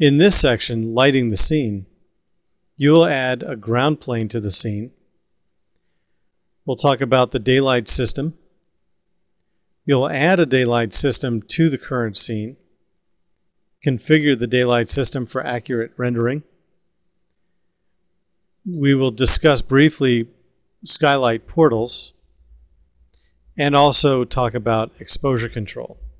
In this section, lighting the scene, you'll add a ground plane to the scene. We'll talk about the daylight system. You'll add a daylight system to the current scene. Configure the daylight system for accurate rendering. We will discuss briefly skylight portals and also talk about exposure control.